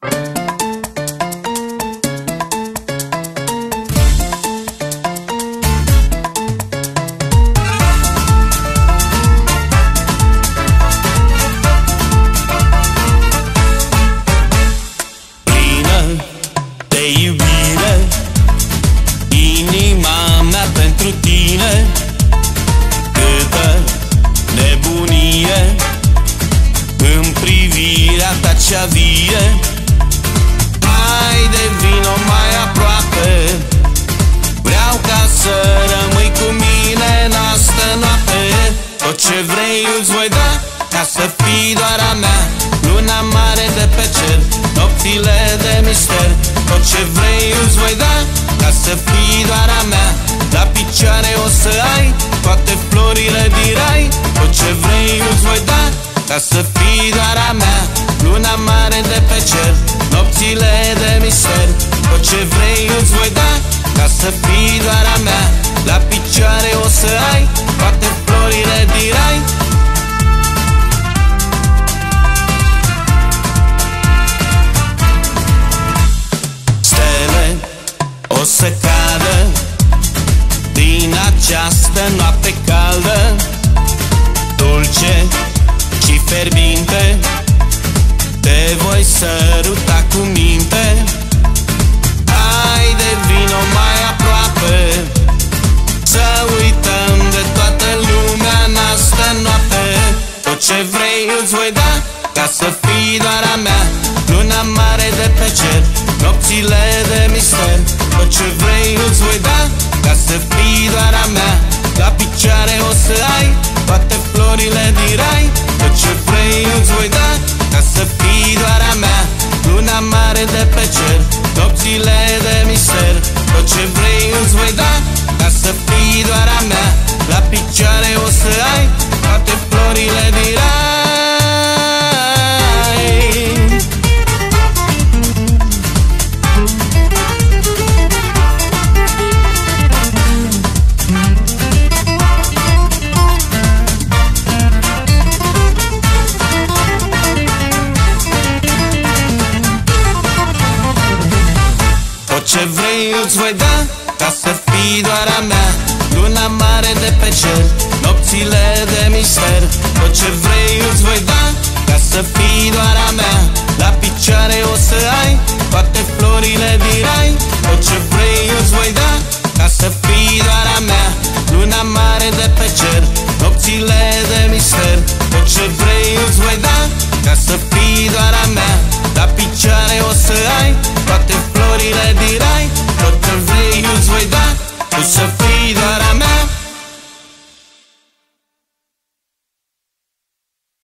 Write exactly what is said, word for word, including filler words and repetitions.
Pentru tine câtă nebunie în privirea ta cea vie. Haide, vino mai aproape, vreau ca să rămâi cu mine în astă noapte. Tot ce vrei îți voi da, ca să fii doar a mea, luna mare de pe cer, nopțile de mister. Tot ce vrei îți voi da, ca să fii doar a mea, la picioare o să ai toate florile din rai. Tot ce vrei îți voi da, ca să fii doar a mea, luna mare de pe cer, nopțile de mister. Tot ce vrei îți voi da, ca să fii doar a mea, la picioare o să ai toate florile din rai. Stele o să cadă din această noapte caldă, dulce și fierbinte, te voi săruta cu minte. Haide, vino mai aproape, să uităm de toată lumea în astă noapte. Tot ce vrei îți voi da, ca să fii doar a mea, luna mare de pe cer, nopțile de mister. Tot ce vrei îți voi da, ca să fii doar a mea, la picioare o să ai toate florile din rai. Tot ce vrei îți voi da, ca să fii doar a mea, luna mare de pe cer, nopțile de mister. Tot ce vrei îți voi da, ca să fii doar a mea, la picioare o să ai toate florile din rai. Tot ce vrei îți voi da, ca să fii doar a mea, luna mare de pe cer, nopțile de mister. Tot ce vrei îți voi da, ca să fii doar a mea, la picioare o să ai toate florile din rai. Tot ce vrei îți voi da, ca să fii doar a mea, luna mare de pe cer, nopțile de mister. Tot ce vrei îți voi da, ca să fii doar a mea, la picioare o să ai toate florile din rai. Tot ce vrei îți voi da, tu să fii